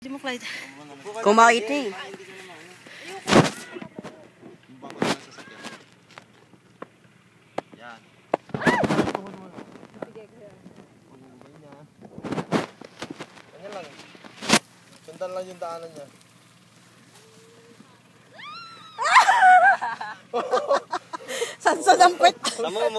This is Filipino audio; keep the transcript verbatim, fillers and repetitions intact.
Hindi mo flight. Kumait eh. Yan. Ganyan lang. Sundan lang yung daanan niya. Sansa ng pwet.